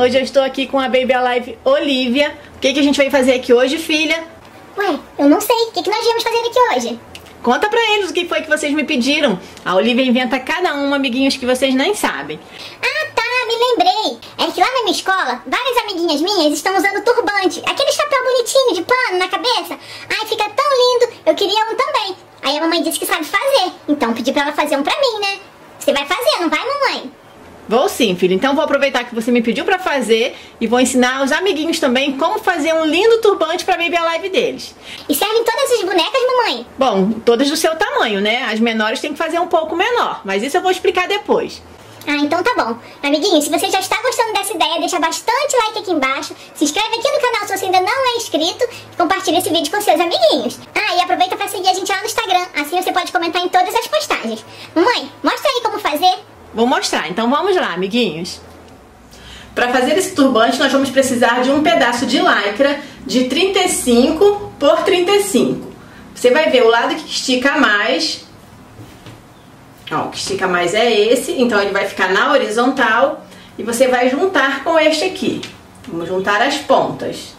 Hoje eu estou aqui com a Baby Alive Olivia. O que a gente vai fazer aqui hoje, filha? Ué, eu não sei. O que nós viemos fazer aqui hoje? Conta pra eles o que foi que vocês me pediram. A Olivia inventa cada um, amiguinhos, que vocês nem sabem. Ah, tá, me lembrei. É que lá na minha escola, várias amiguinhas minhas estão usando turbante. Aquele chapéu bonitinho de pano na cabeça. Ai, fica tão lindo. Eu queria um também. Aí a mamãe disse que sabe fazer. Então pedi pra ela fazer um pra mim, né? Você vai fazer, não vai, mamãe? Vou sim, filho. Então vou aproveitar que você me pediu pra fazer e vou ensinar os amiguinhos também como fazer um lindo turbante pra Baby Alive deles. E servem todas as bonecas, mamãe? Bom, todas do seu tamanho, né? As menores tem que fazer um pouco menor, mas isso eu vou explicar depois. Ah, então tá bom. Amiguinhos, se você já está gostando dessa ideia, deixa bastante like aqui embaixo, se inscreve aqui no canal se você ainda não é inscrito e compartilha esse vídeo com seus amiguinhos. Ah, e aproveita pra seguir a gente lá no Instagram, assim você pode comentar em todas as postagens. Mamãe, mostra aí como fazer. Vou mostrar, então vamos lá, amiguinhos. Para fazer esse turbante, nós vamos precisar de um pedaço de lycra de 35 por 35. Você vai ver o lado que estica mais. Ó, o que estica mais é esse, então ele vai ficar na horizontal e você vai juntar com este aqui. Vamos juntar as pontas.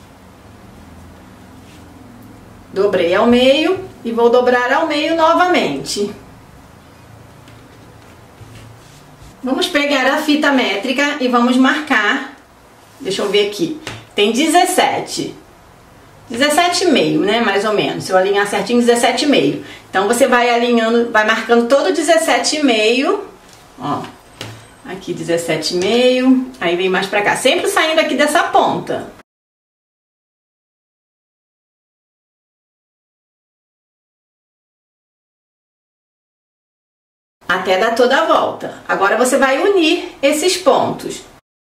Dobrei ao meio e vou dobrar ao meio novamente. Vamos pegar a fita métrica e vamos marcar. Deixa eu ver aqui. Tem 17. 17,5, né? Mais ou menos. Se eu alinhar certinho, 17,5. Então você vai alinhando, vai marcando todo 17,5. Ó. Aqui 17,5. Aí vem mais pra cá. Sempre saindo aqui dessa ponta. Até dar toda a volta. Agora você vai unir esses pontos.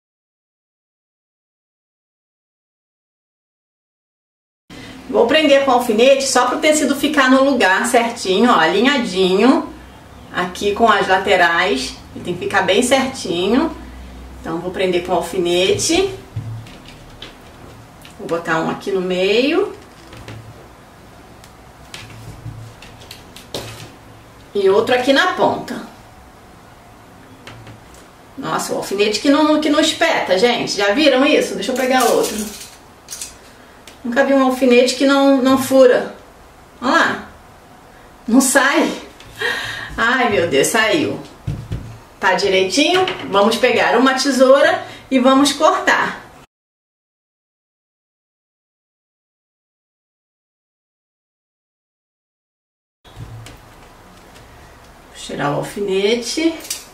Vou prender com alfinete só para o tecido ficar no lugar certinho, ó, alinhadinho. Aqui com as laterais. Ele tem que ficar bem certinho. Então vou prender com alfinete. Vou botar um aqui no meio. E outro aqui na ponta. Nossa, o alfinete que não espeta, gente. Já viram isso? Deixa eu pegar outro. Nunca vi um alfinete que não fura. Olha lá. Não sai. Ai, meu Deus, saiu. Tá direitinho? Vamos pegar uma tesoura e vamos cortar. Tirar o alfinete.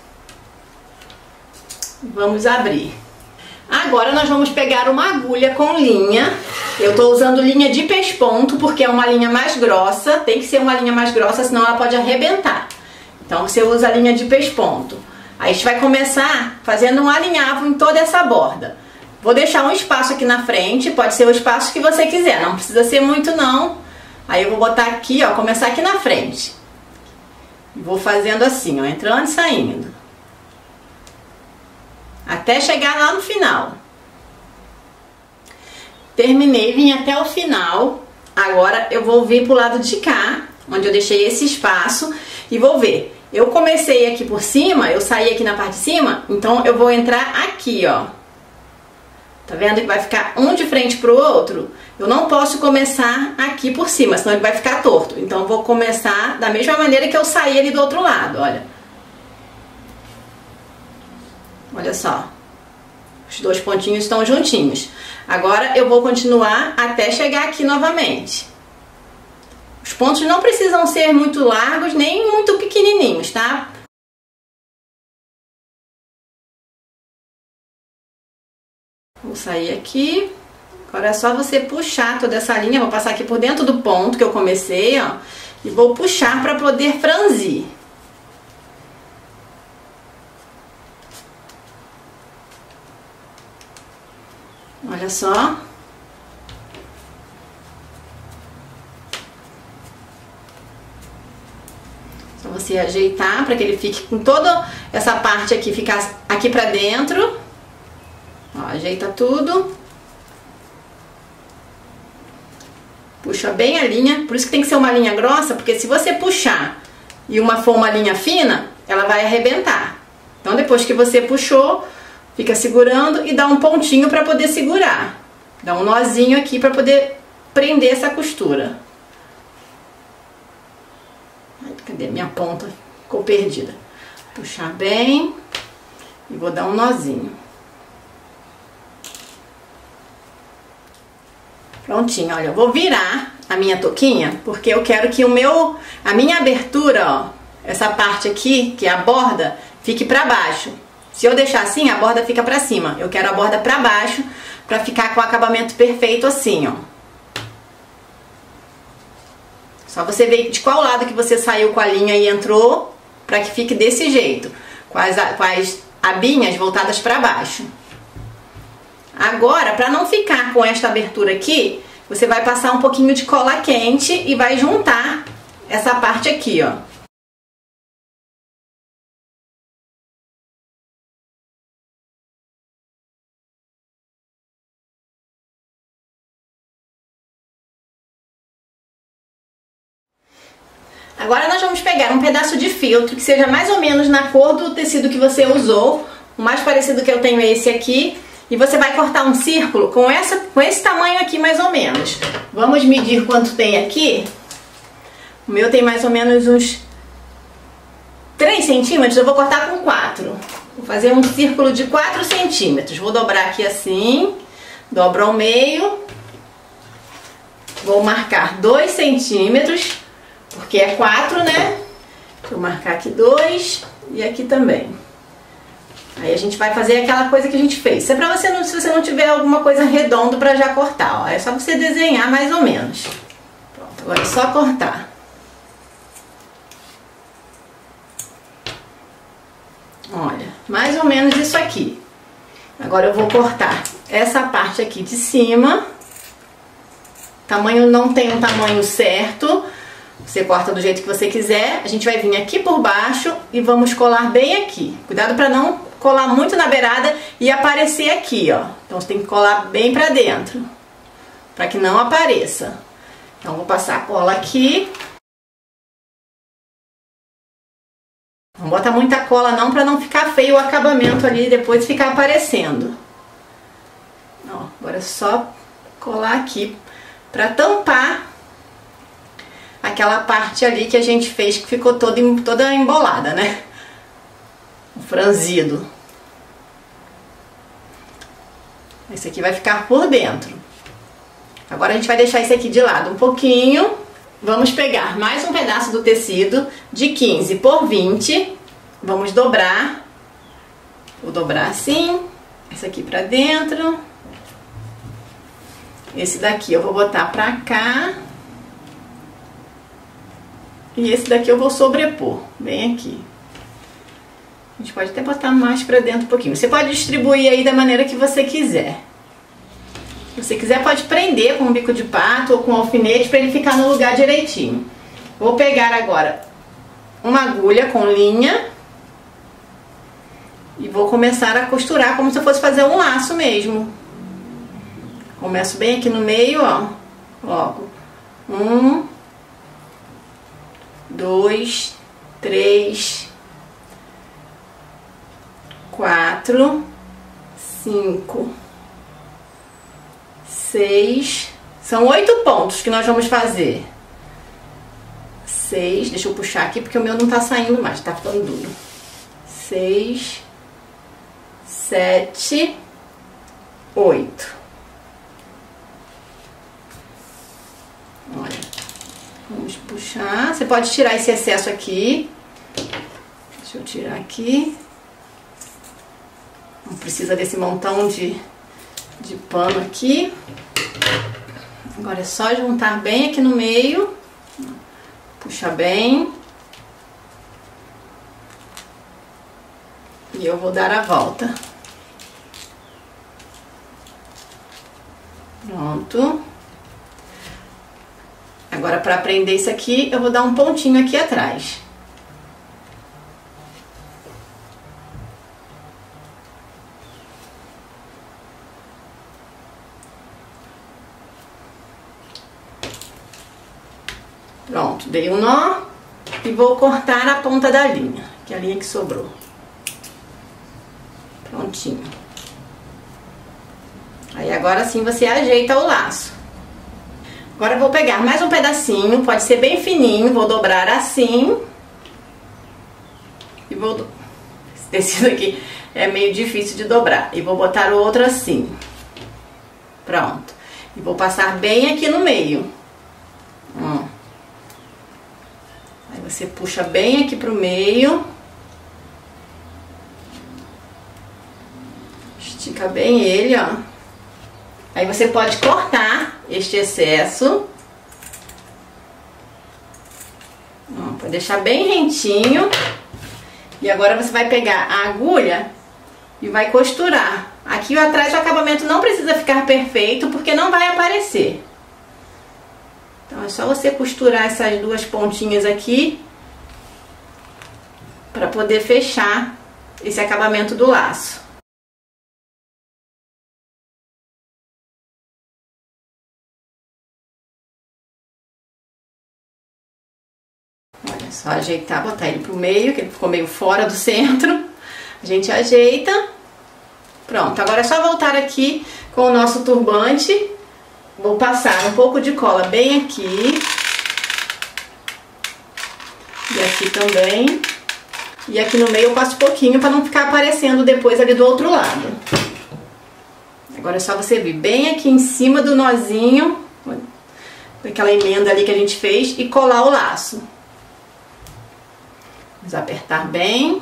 Vamos abrir. Agora nós vamos pegar uma agulha com linha. Eu tô usando linha de pesponto porque é uma linha mais grossa. Tem que ser uma linha mais grossa, senão ela pode arrebentar. Então você usa a linha de pesponto. Aí a gente vai começar fazendo um alinhavo em toda essa borda. Vou deixar um espaço aqui na frente. Pode ser o espaço que você quiser. Não precisa ser muito não. Aí eu vou botar aqui, ó. Começar aqui na frente. Vou fazendo assim, ó, entrando e saindo. Até chegar lá no final. Terminei, vim até o final. Agora eu vou vir pro lado de cá, onde eu deixei esse espaço, e vou ver. Eu comecei aqui por cima, eu saí aqui na parte de cima, então eu vou entrar aqui, ó. Tá vendo que vai ficar um de frente pro outro? Eu não posso começar aqui por cima, senão ele vai ficar torto. Então eu vou começar da mesma maneira que eu saí ali do outro lado, olha. Olha só. Os dois pontinhos estão juntinhos. Agora eu vou continuar até chegar aqui novamente. Os pontos não precisam ser muito largos, nem muito pequenininhos, tá? Vou sair aqui. Agora é só você puxar toda essa linha. Vou passar aqui por dentro do ponto que eu comecei, ó. E vou puxar para poder franzir. Olha só. Só você ajeitar para que ele fique com toda essa parte aqui, ficar aqui para dentro. Ó, ajeita tudo. Puxa bem a linha, por isso que tem que ser uma linha grossa, porque se você puxar e for uma linha fina, ela vai arrebentar. Então depois que você puxou, fica segurando e dá um pontinho para poder segurar. Dá um nozinho aqui para poder prender essa costura. Cadê minha ponta? Ficou perdida. Puxar bem e vou dar um nozinho. Prontinho, olha, eu vou virar a minha touquinha, porque eu quero que a minha abertura, ó, essa parte aqui, que é a borda, fique pra baixo. Se eu deixar assim, a borda fica pra cima. Eu quero a borda pra baixo, pra ficar com o acabamento perfeito assim, ó. Só você ver de qual lado que você saiu com a linha e entrou, pra que fique desse jeito, com as abinhas voltadas pra baixo. Agora, para não ficar com esta abertura aqui, você vai passar um pouquinho de cola quente e vai juntar essa parte aqui, ó. Agora nós vamos pegar um pedaço de feltro que seja mais ou menos na cor do tecido que você usou. O mais parecido que eu tenho é esse aqui. E você vai cortar um círculo com esse tamanho aqui, mais ou menos. Vamos medir quanto tem aqui. O meu tem mais ou menos uns 3 centímetros, eu vou cortar com 4. Vou fazer um círculo de 4 centímetros. Vou dobrar aqui assim, dobro ao meio. Vou marcar 2 centímetros, porque é 4, né? Vou marcar aqui 2 e aqui também. Aí a gente vai fazer aquela coisa que a gente fez. Se você não tiver alguma coisa redonda pra já cortar, ó. É só você desenhar mais ou menos. Pronto, agora é só cortar. Olha, mais ou menos isso aqui. Agora eu vou cortar essa parte aqui de cima. Tamanho não tem um tamanho certo. Você corta do jeito que você quiser. A gente vai vir aqui por baixo e vamos colar bem aqui. Cuidado pra não colar muito na beirada e aparecer aqui, ó. Então você tem que colar bem pra dentro, pra que não apareça. Então vou passar a cola aqui. Não bota muita cola não, pra não ficar feio o acabamento ali e depois ficar aparecendo. Ó, agora é só colar aqui pra tampar aquela parte ali que a gente fez que ficou toda embolada, né? Franzido. Esse aqui vai ficar por dentro. Agora a gente vai deixar esse aqui de lado um pouquinho. Vamos pegar mais um pedaço do tecido de 15 por 20. Vamos dobrar. Vou dobrar assim. Esse aqui pra dentro. Esse daqui eu vou botar pra cá. E esse daqui eu vou sobrepor, bem aqui. A gente pode até botar mais pra dentro um pouquinho. Você pode distribuir aí da maneira que você quiser. Se você quiser pode prender com um bico de pato ou com um alfinete pra ele ficar no lugar direitinho. Vou pegar agora uma agulha com linha. E vou começar a costurar como se eu fosse fazer um laço mesmo. Começo bem aqui no meio, ó. Logo. 1, 2, 3, 4, 5, 6. São 8 pontos que nós vamos fazer. 6, deixa eu puxar aqui porque o meu não tá saindo mais, tá ficando duro. 6, 7, 8. Olha, vamos puxar. Você pode tirar esse excesso aqui. Deixa eu tirar aqui. Não precisa desse montão de pano aqui. Agora é só juntar bem aqui no meio. Puxa bem. E eu vou dar a volta. Pronto. Agora, para prender isso aqui, eu vou dar um pontinho aqui atrás. Pronto, dei um nó e vou cortar a ponta da linha, que é a linha que sobrou. Prontinho. Aí agora sim você ajeita o laço. Agora eu vou pegar mais um pedacinho, pode ser bem fininho, vou dobrar assim. E vou... Esse tecido aqui é meio difícil de dobrar. E vou botar o outro assim. Pronto. E vou passar bem aqui no meio. Aí você puxa bem aqui pro meio. Estica bem ele, ó. Aí você pode cortar este excesso. Ó, pode deixar bem rentinho. E agora você vai pegar a agulha e vai costurar. Aqui atrás o acabamento não precisa ficar perfeito, porque não vai aparecer. Então é só você costurar essas duas pontinhas aqui para poder fechar esse acabamento do laço. Olha só, ajeitar, botar ele pro meio, que ele ficou meio fora do centro. A gente ajeita. Pronto, agora é só voltar aqui com o nosso turbante. Vou passar um pouco de cola bem aqui. E aqui também. E aqui no meio eu passo um pouquinho para não ficar aparecendo depois ali do outro lado. Agora é só você vir bem aqui em cima do nozinho, daquela emenda ali que a gente fez, e colar o laço. Vamos apertar bem.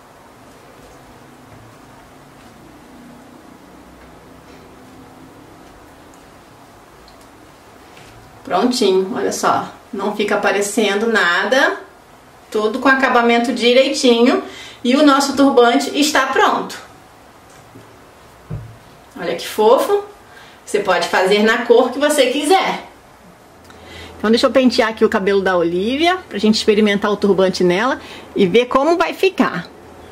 Prontinho, olha só. Não fica aparecendo nada. Tudo com acabamento direitinho. E o nosso turbante está pronto. Olha que fofo. Você pode fazer na cor que você quiser. Então deixa eu pentear aqui o cabelo da Olivia, pra gente experimentar o turbante nela e ver como vai ficar.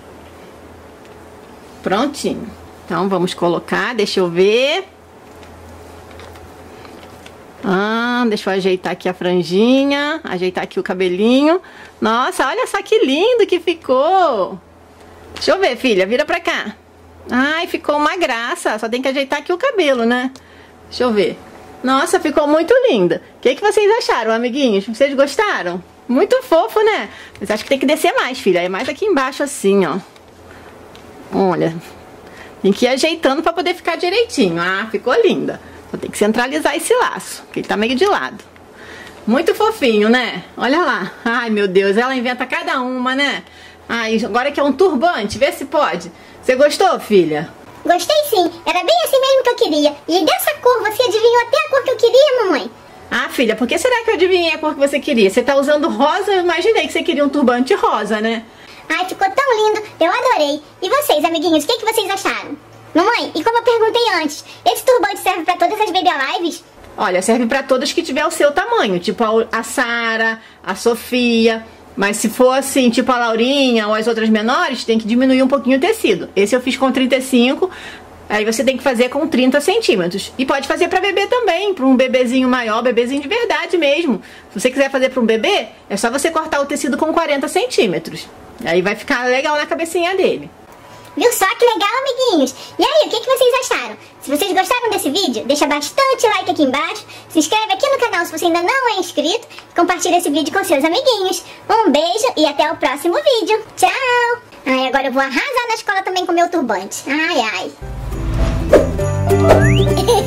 Prontinho. Então vamos colocar, deixa eu ver. Deixa eu ajeitar aqui a franjinha, ajeitar aqui o cabelinho. Nossa, olha só que lindo que ficou. Deixa eu ver, filha, vira pra cá. Ai, ficou uma graça, só tem que ajeitar aqui o cabelo, né? Deixa eu ver. Nossa, ficou muito linda. O que vocês acharam, amiguinhos? Vocês gostaram? Muito fofo, né? Mas acho que tem que descer mais, filha. É mais aqui embaixo assim, ó. Olha. Tem que ir ajeitando pra poder ficar direitinho. Ah, ficou linda. Só tem que centralizar esse laço, que ele tá meio de lado. Muito fofinho, né? Olha lá. Ai, meu Deus, ela inventa cada uma, né? Ai, agora que é um turbante, vê se pode. Você gostou, filha? Gostei sim, era bem assim mesmo que eu queria. E dessa cor, você adivinhou até a cor que eu queria, mamãe? Ah, filha, por que será que eu adivinhei a cor que você queria? Você tá usando rosa, eu imaginei que você queria um turbante rosa, né? Ai, ficou tão lindo, eu adorei. E vocês, amiguinhos, o que vocês acharam? Mamãe, e como eu perguntei antes, esse turbante serve pra todas as Baby Alives? Olha, serve pra todas que tiver o seu tamanho, tipo a Sara, a Sofia. Mas se for assim, tipo a Laurinha ou as outras menores, tem que diminuir um pouquinho o tecido. Esse eu fiz com 35, aí você tem que fazer com 30 centímetros. E pode fazer pra bebê também, pra um bebezinho maior, bebezinho de verdade mesmo. Se você quiser fazer pra um bebê, é só você cortar o tecido com 40 centímetros. Aí vai ficar legal na cabecinha dele. Viu só que legal, amiguinhos? E aí, o que vocês acharam? Se vocês gostaram desse vídeo, deixa bastante like aqui embaixo, se inscreve aqui no canal se você ainda não é inscrito, e compartilha esse vídeo com seus amiguinhos. Um beijo e até o próximo vídeo. Tchau! Ai, agora eu vou arrasar na escola também com meu turbante. Ai, ai.